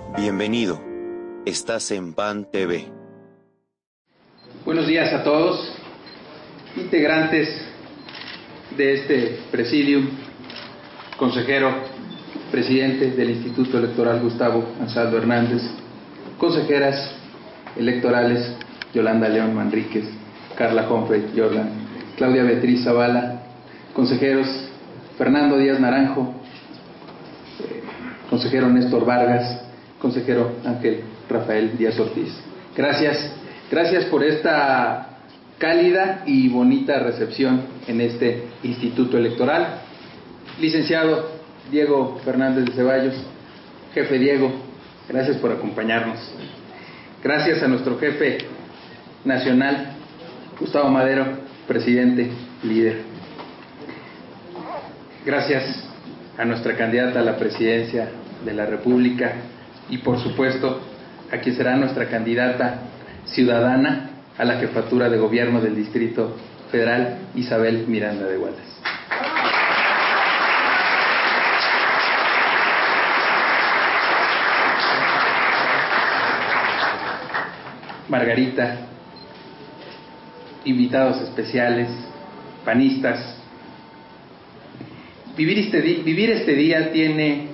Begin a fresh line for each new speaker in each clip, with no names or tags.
Bienvenido. Estás en PAN TV.
Buenos días a todos, integrantes de este presidium, consejero, presidente del Instituto Electoral Gustavo Ansaldo Hernández, consejeras electorales Yolanda León Manríquez, Carla Humphrey Jordan, Claudia Beatriz Zavala, consejeros Fernando Díaz Naranjo, consejero Néstor Vargas, consejero Ángel Rafael Díaz Ortiz. Gracias por esta cálida y bonita recepción en este Instituto Electoral. Licenciado Diego Fernández de Ceballos, jefe Diego, gracias por acompañarnos. Gracias a nuestro jefe nacional, Gustavo Madero, presidente, líder. Gracias a nuestra candidata a la presidencia de la República y, por supuesto, a quien será nuestra candidata ciudadana a la jefatura de gobierno del Distrito Federal, Isabel Miranda de Gualas. Margarita, invitados especiales, panistas. Vivir este día tiene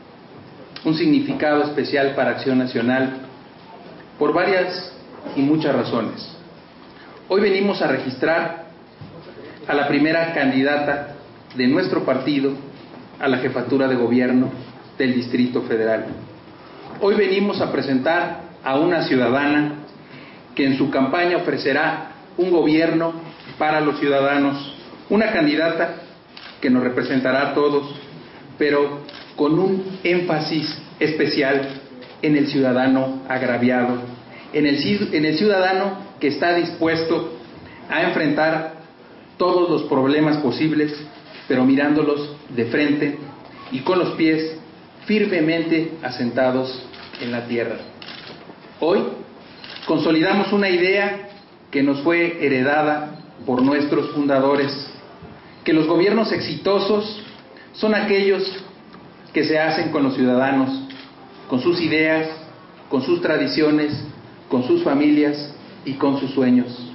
un significado especial para Acción Nacional por varias y muchas razones. Hoy venimos a registrar a la primera candidata de nuestro partido a la jefatura de gobierno del Distrito Federal. Hoy venimos a presentar a una ciudadana que en su campaña ofrecerá un gobierno para los ciudadanos, una candidata que nos representará a todos, pero con un énfasis especial en el ciudadano agraviado, en el ciudadano que está dispuesto a enfrentar todos los problemas posibles, pero mirándolos de frente y con los pies firmemente asentados en la tierra. Hoy consolidamos una idea que nos fue heredada por nuestros fundadores, que los gobiernos exitosos son aquellos que se hacen con los ciudadanos, con sus ideas, con sus tradiciones, con sus familias y con sus sueños.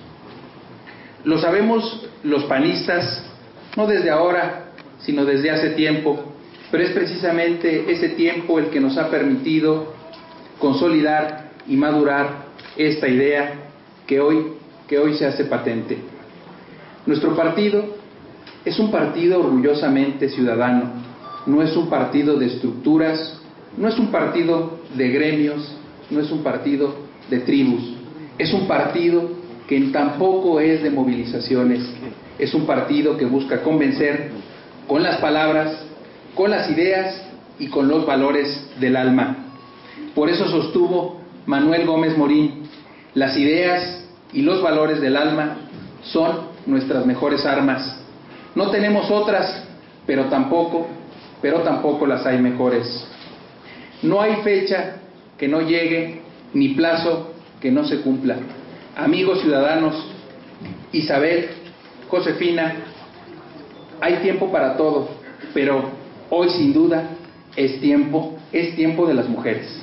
Lo sabemos los panistas, no desde ahora, sino desde hace tiempo, pero es precisamente ese tiempo el que nos ha permitido consolidar y madurar esta idea que hoy se hace patente. Nuestro partido es un partido orgullosamente ciudadano, no es un partido de estructuras, no es un partido de gremios, no es un partido de tribus, es un partido que tampoco es de movilizaciones, es un partido que busca convencer con las palabras, con las ideas y con los valores del alma. Por eso sostuvo Manuel Gómez Morín: las ideas y los valores del alma son nuestras mejores armas. No tenemos otras, pero tampoco las hay mejores. No hay fecha que no llegue, ni plazo que no se cumpla. Amigos ciudadanos, Isabel, Josefina, hay tiempo para todo, pero hoy sin duda es tiempo de las mujeres.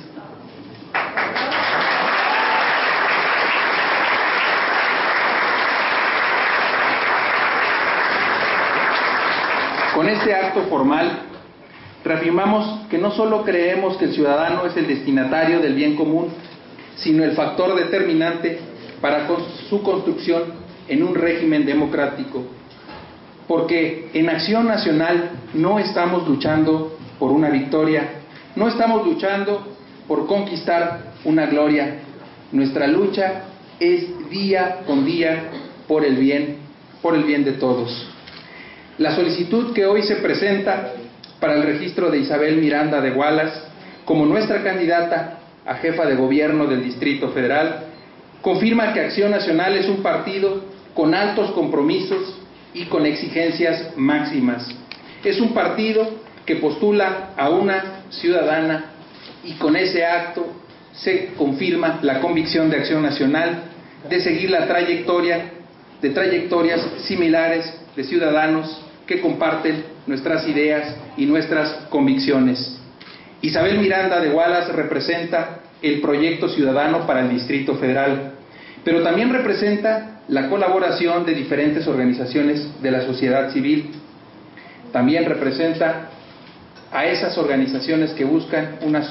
Con este acto formal, reafirmamos que no solo creemos que el ciudadano es el destinatario del bien común, sino el factor determinante para su construcción en un régimen democrático. Porque en Acción Nacional no estamos luchando por una victoria, no estamos luchando por conquistar una gloria. Nuestra lucha es día con día por el bien de todos. La solicitud que hoy se presenta para el registro de Isabel Miranda de Gualas como nuestra candidata a jefa de gobierno del Distrito Federal confirma que Acción Nacional es un partido con altos compromisos y con exigencias máximas. Es un partido que postula a una ciudadana y con ese acto se confirma la convicción de Acción Nacional de seguir la trayectorias similares de ciudadanos que comparten nuestras ideas y nuestras convicciones. Isabel Miranda de Wallace representa el proyecto ciudadano para el Distrito Federal, pero también representa la colaboración de diferentes organizaciones de la sociedad civil. También representa a esas organizaciones que buscan una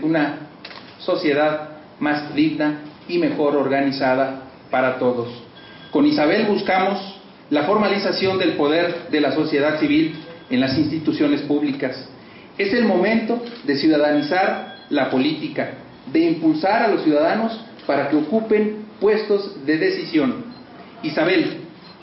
sociedad más digna y mejor organizada para todos. Con Isabel buscamos la formalización del poder de la sociedad civil en las instituciones públicas. Es el momento de ciudadanizar la política, de impulsar a los ciudadanos para que ocupen puestos de decisión. Isabel,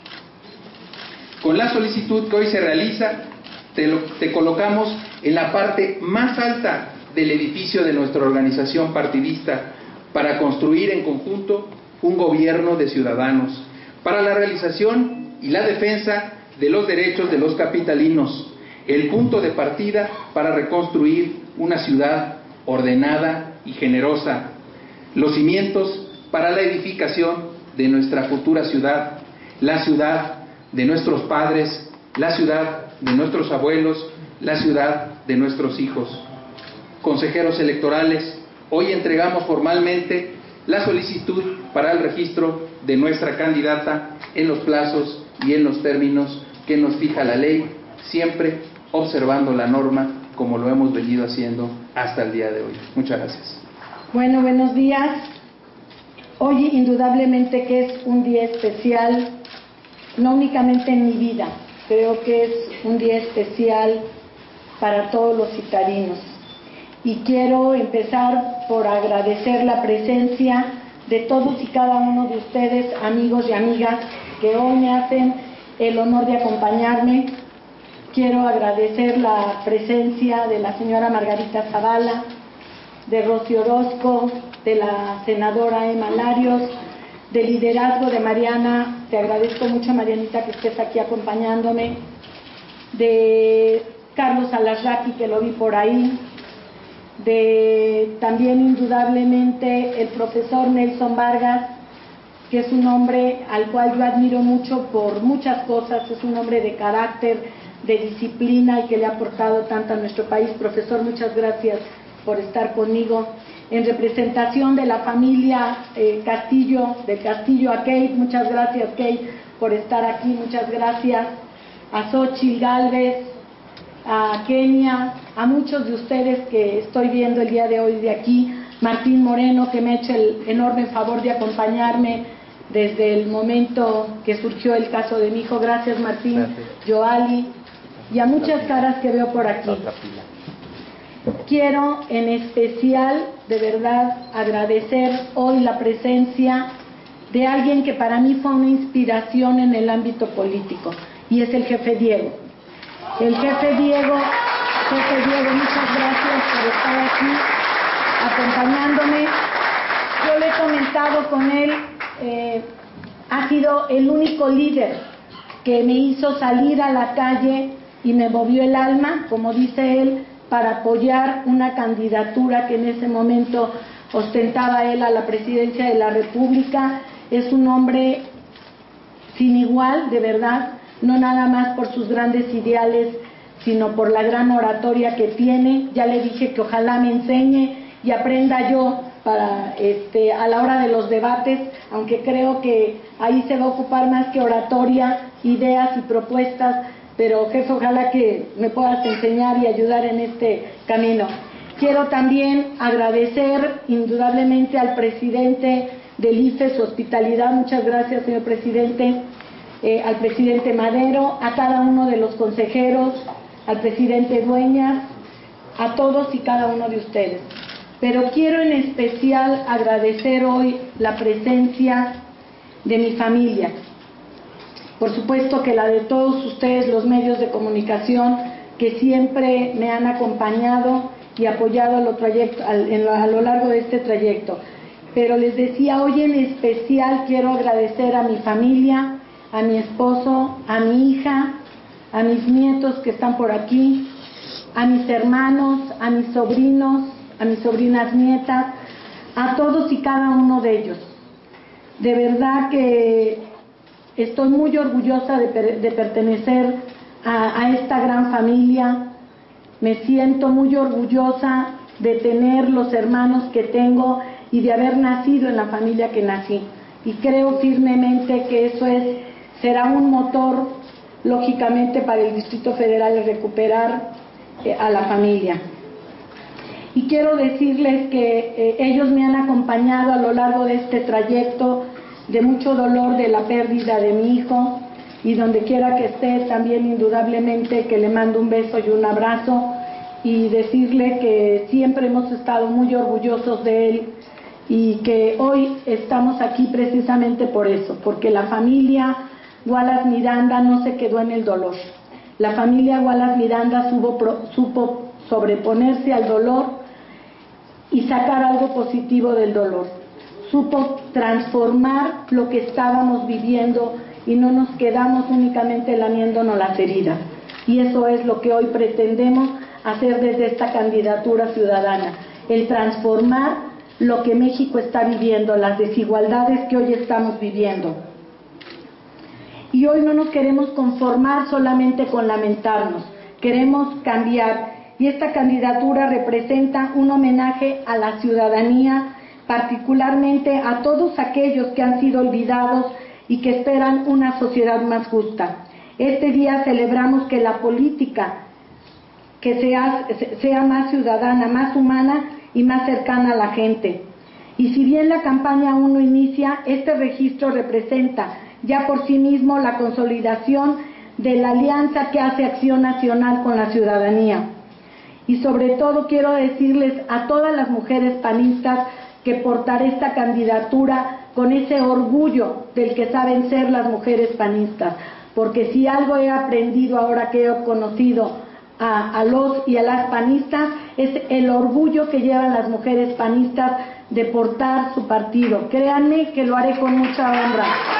con la solicitud que hoy se realiza, te colocamos en la parte más alta del edificio de nuestra organización partidista para construir en conjunto un gobierno de ciudadanos, para la realización y la defensa de los derechos de los capitalinos, el punto de partida para reconstruir una ciudad ordenada y generosa, los cimientos para la edificación de nuestra futura ciudad, la ciudad de nuestros padres, la ciudad de nuestros abuelos, la ciudad de nuestros hijos. Consejeros electorales, hoy entregamos formalmente la solicitud para el registro de nuestra candidata en los plazos y en los términos que nos fija la ley, siempre observando la norma como lo hemos venido haciendo hasta el día de hoy. Muchas gracias.
Bueno, buenos días. Hoy indudablemente que es un día especial, no únicamente en mi vida, creo que es un día especial para todos los citadinos. Y quiero empezar por agradecer la presencia de todos y cada uno de ustedes, amigos y amigas, que hoy me hacen el honor de acompañarme. Quiero agradecer la presencia de la señora Margarita Zavala, de Rosy Orozco, de la senadora Emma Larios, del liderazgo de Mariana. Te agradezco mucho, Marianita, que estés aquí acompañándome, de Carlos Alarraqui, que lo vi por ahí, de también indudablemente el profesor Nelson Vargas, que es un hombre al cual yo admiro mucho por muchas cosas, es un hombre de carácter, de disciplina y que le ha aportado tanto a nuestro país. Profesor, muchas gracias por estar conmigo. En representación de la familia Castillo, de Castillo a Kate, muchas gracias Kate por estar aquí, muchas gracias a Xochitl Gálvez, a Kenia, a muchos de ustedes que estoy viendo el día de hoy de aquí, Martín Moreno, que me ha hecho el enorme favor de acompañarme desde el momento que surgió el caso de mi hijo. Gracias, Martín. Gracias. Joali, y a muchas caras que veo por aquí. Quiero en especial, de verdad, agradecer hoy la presencia de alguien que para mí fue una inspiración en el ámbito político, y es el jefe Diego. El jefe Diego, muchas gracias por estar aquí acompañándome. Yo le he comentado con él, ha sido el único líder que me hizo salir a la calle y me movió el alma, como dice él, para apoyar una candidatura que en ese momento ostentaba él a la presidencia de la República. Es un hombre sin igual, de verdad, no nada más por sus grandes ideales, sino por la gran oratoria que tiene. Ya le dije que ojalá me enseñe y aprenda yo para a la hora de los debates, aunque creo que ahí se va a ocupar más que oratoria, ideas y propuestas, pero jefe, ojalá que me puedas enseñar y ayudar en este camino. Quiero también agradecer indudablemente al presidente del IFE su hospitalidad, muchas gracias señor presidente, al presidente Madero, a cada uno de los consejeros, al presidente Dueñas, a todos y cada uno de ustedes. Pero quiero en especial agradecer hoy la presencia de mi familia. Por supuesto que la de todos ustedes, los medios de comunicación, que siempre me han acompañado y apoyado a lo largo de este trayecto. Pero les decía, hoy en especial quiero agradecer a mi familia, a mi esposo, a mi hija, a mis nietos que están por aquí, a mis hermanos, a mis sobrinos, a mis sobrinas nietas, a todos y cada uno de ellos. De verdad que estoy muy orgullosa de pertenecer a esta gran familia. Me siento muy orgullosa de tener los hermanos que tengo y de haber nacido en la familia que nací. Y creo firmemente que eso será un motor, lógicamente, para el Distrito Federal recuperar a la familia. Y quiero decirles que ellos me han acompañado a lo largo de este trayecto de mucho dolor de la pérdida de mi hijo, y donde quiera que esté, también indudablemente que le mando un beso y un abrazo, y decirle que siempre hemos estado muy orgullosos de él y que hoy estamos aquí precisamente por eso, porque la familia Wallace Miranda no se quedó en el dolor. La familia Wallace Miranda supo sobreponerse al dolor y sacar algo positivo del dolor. Supo transformar lo que estábamos viviendo y no nos quedamos únicamente lamiéndonos las heridas. Y eso es lo que hoy pretendemos hacer desde esta candidatura ciudadana, el transformar lo que México está viviendo, las desigualdades que hoy estamos viviendo. Y hoy no nos queremos conformar solamente con lamentarnos, queremos cambiar. Y esta candidatura representa un homenaje a la ciudadanía, particularmente a todos aquellos que han sido olvidados y que esperan una sociedad más justa. Este día celebramos que la política que sea más ciudadana, más humana y más cercana a la gente. Y si bien la campaña aún no inicia, este registro representa ya por sí mismo la consolidación de la alianza que hace Acción Nacional con la ciudadanía. Y sobre todo quiero decirles a todas las mujeres panistas que portaré esta candidatura con ese orgullo del que saben ser las mujeres panistas, porque si algo he aprendido ahora que he conocido a los y a las panistas, es el orgullo que llevan las mujeres panistas de portar su partido. Créanme que lo haré con mucha honra.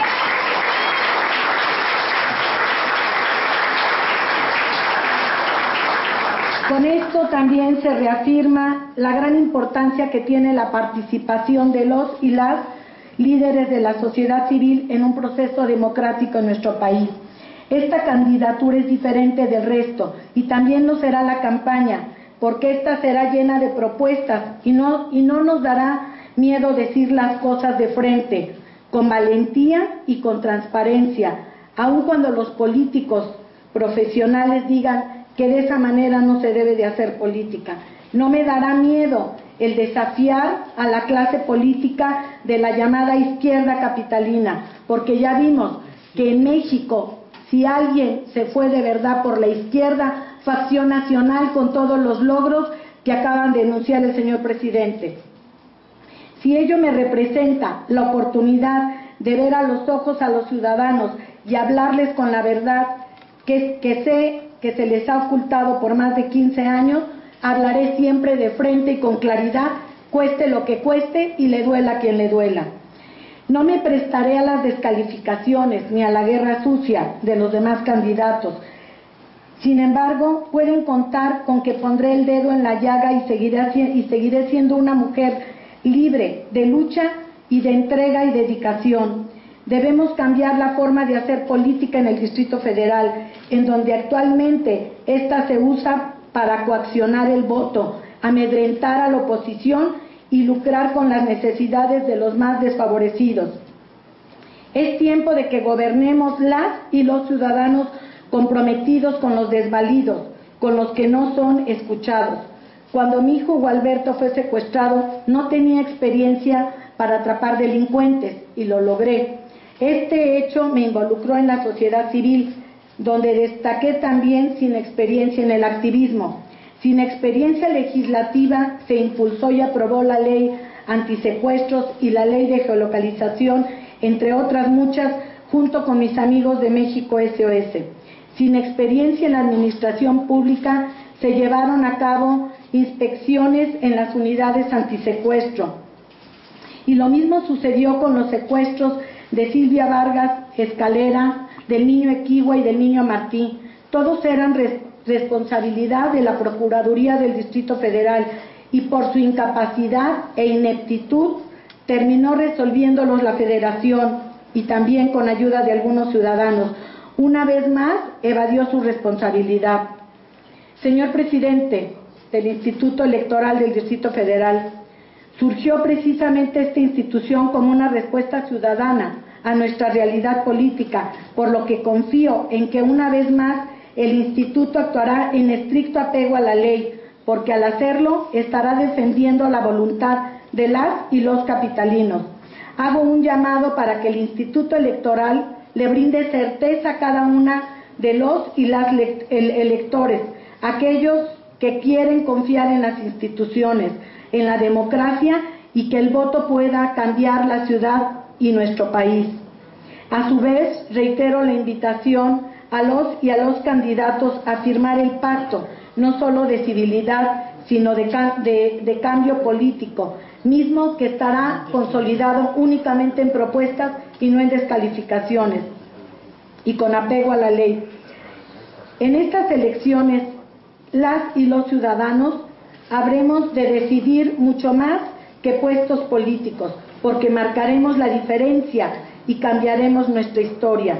Con esto también se reafirma la gran importancia que tiene la participación de los y las líderes de la sociedad civil en un proceso democrático en nuestro país. Esta candidatura es diferente del resto y también lo será la campaña, porque esta será llena de propuestas y no nos dará miedo decir las cosas de frente, con valentía y con transparencia, aun cuando los políticos profesionales digan que de esa manera no se debe de hacer política. No me dará miedo el desafiar a la clase política de la llamada izquierda capitalina, porque ya vimos que en México, si alguien se fue de verdad por la izquierda, fue Acción Nacional con todos los logros que acaban de enunciar el señor presidente. Si ello me representa la oportunidad de ver a los ojos a los ciudadanos y hablarles con la verdad que sé que se les ha ocultado por más de 15 años, hablaré siempre de frente y con claridad, cueste lo que cueste y le duela a quien le duela. No me prestaré a las descalificaciones ni a la guerra sucia de los demás candidatos. Sin embargo, pueden contar con que pondré el dedo en la llaga y seguiré siendo una mujer libre de lucha y de entrega y dedicación. Debemos cambiar la forma de hacer política en el Distrito Federal, en donde actualmente esta se usa para coaccionar el voto, amedrentar a la oposición y lucrar con las necesidades de los más desfavorecidos. Es tiempo de que gobernemos las y los ciudadanos comprometidos con los desvalidos, con los que no son escuchados. Cuando mi hijo Gualberto fue secuestrado, no tenía experiencia para atrapar delincuentes y lo logré. Este hecho me involucró en la sociedad civil, donde destaqué también sin experiencia en el activismo. Sin experiencia legislativa se impulsó y aprobó la ley antisecuestros y la ley de geolocalización, entre otras muchas, junto con mis amigos de México SOS. Sin experiencia en la administración pública se llevaron a cabo inspecciones en las unidades antisecuestro. Y lo mismo sucedió con los secuestros de Silvia Vargas Escalera, del niño Equigua y del niño Martí. Todos eran responsabilidad de la Procuraduría del Distrito Federal y por su incapacidad e ineptitud terminó resolviéndolos la Federación y también con ayuda de algunos ciudadanos. Una vez más evadió su responsabilidad. Señor presidente del Instituto Electoral del Distrito Federal, surgió precisamente esta institución como una respuesta ciudadana a nuestra realidad política, por lo que confío en que una vez más el Instituto actuará en estricto apego a la ley, porque al hacerlo estará defendiendo la voluntad de las y los capitalinos. Hago un llamado para que el Instituto Electoral le brinde certeza a cada una de los y las electores, aquellos que quieren confiar en las instituciones, en la democracia y que el voto pueda cambiar la ciudad y nuestro país. A su vez, reitero la invitación a los y a los candidatos a firmar el pacto, no solo de civilidad, sino de cambio político, mismo que estará consolidado únicamente en propuestas y no en descalificaciones, y con apego a la ley. En estas elecciones, las y los ciudadanos habremos de decidir mucho más que puestos políticos, porque marcaremos la diferencia y cambiaremos nuestra historia.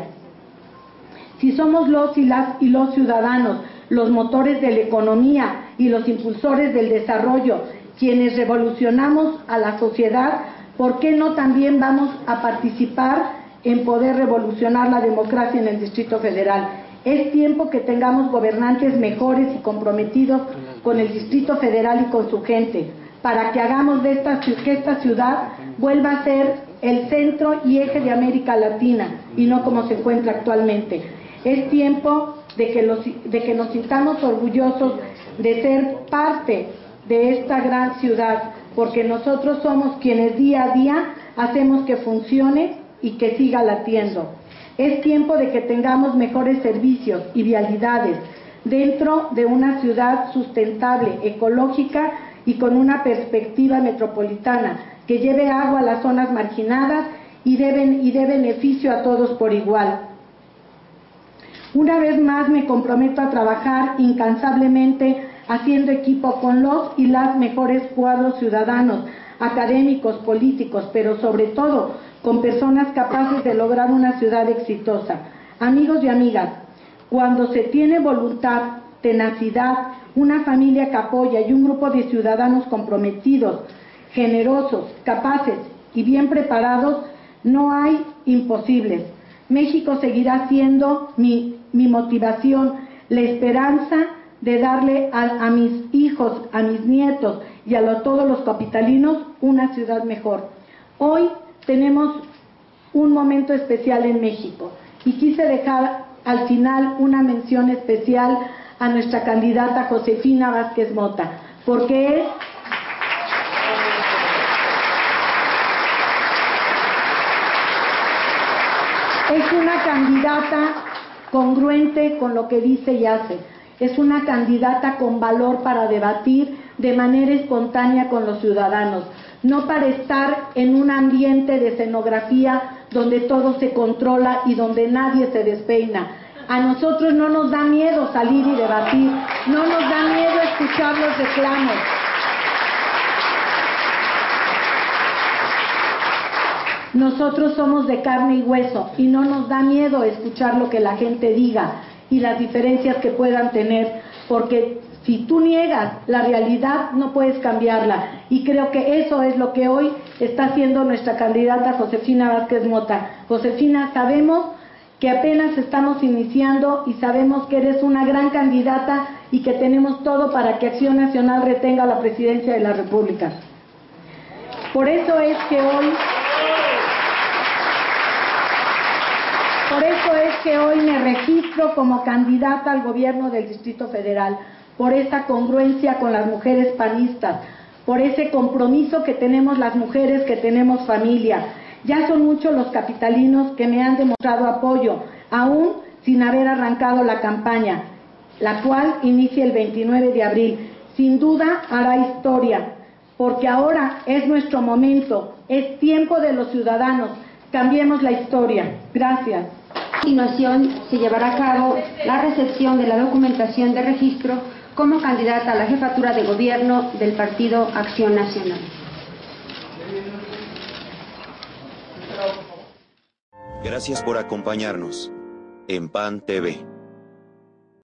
Si somos los y los ciudadanos los motores de la economía y los impulsores del desarrollo, quienes revolucionamos a la sociedad, ¿por qué no también vamos a participar en poder revolucionar la democracia en el Distrito Federal? Es tiempo que tengamos gobernantes mejores y comprometidos con el Distrito Federal y con su gente, para que hagamos que esta ciudad vuelva a ser el centro y eje de América Latina, y no como se encuentra actualmente. Es tiempo de que nos sintamos orgullosos de ser parte de esta gran ciudad, porque nosotros somos quienes día a día hacemos que funcione y que siga latiendo. Es tiempo de que tengamos mejores servicios y vialidades dentro de una ciudad sustentable, ecológica y con una perspectiva metropolitana que lleve agua a las zonas marginadas y dé beneficio a todos por igual. Una vez más me comprometo a trabajar incansablemente haciendo equipo con los y las mejores cuadros ciudadanos, académicos, políticos, pero sobre todo con personas capaces de lograr una ciudad exitosa. Amigos y amigas, cuando se tiene voluntad, tenacidad, una familia que apoya y un grupo de ciudadanos comprometidos, generosos, capaces y bien preparados, no hay imposibles. México seguirá siendo mi motivación, la esperanza de darle a mis hijos, a mis nietos y a todos los capitalinos una ciudad mejor. Hoy tenemos un momento especial en México y quise dejar al final una mención especial a nuestra candidata Josefina Vázquez Mota, porque es una candidata congruente con lo que dice y hace. Es una candidata con valor para debatir de manera espontánea con los ciudadanos, no para estar en un ambiente de escenografía donde todo se controla y donde nadie se despeina. A nosotros no nos da miedo salir y debatir, no nos da miedo escuchar los reclamos. Nosotros somos de carne y hueso y no nos da miedo escuchar lo que la gente diga y las diferencias que puedan tener, porque si tú niegas la realidad no puedes cambiarla, y creo que eso es lo que hoy está haciendo nuestra candidata Josefina Vázquez Mota. Josefina, sabemos que apenas estamos iniciando y sabemos que eres una gran candidata y que tenemos todo para que Acción Nacional retenga la presidencia de la República. Por eso es que hoy me registro como candidata al gobierno del Distrito Federal, por esa congruencia con las mujeres panistas, por ese compromiso que tenemos las mujeres que tenemos familia. Ya son muchos los capitalinos que me han demostrado apoyo, aún sin haber arrancado la campaña, la cual inicia el 29 de abril. Sin duda hará historia, porque ahora es nuestro momento, es tiempo de los ciudadanos. Cambiemos la historia. Gracias.
A continuación se llevará a cabo la recepción de la documentación de registro como candidata a la jefatura de gobierno del Partido Acción Nacional.
Gracias por acompañarnos en PAN TV.